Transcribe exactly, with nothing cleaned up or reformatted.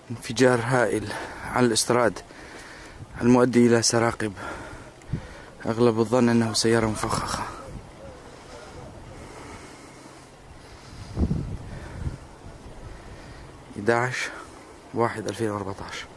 انفجار هائل على الاستراد المؤدي إلى سراقب، أغلب الظن أنه سيارة مفخخة. إحدى عشر واحد ألفين وأربعة عشر.